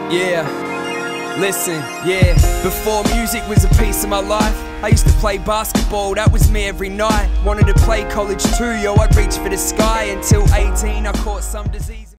Yeah, listen, yeah. Before music was a piece of my life, I used to play basketball, that was me every night. Wanted to play college too, yo, I'd reach for the sky. Until 18 I caught some disease.